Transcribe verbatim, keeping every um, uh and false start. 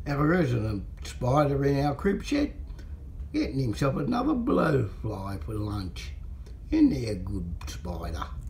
Our resident spider in our crib shed getting himself another blowfly for lunch. Isn't he a good spider?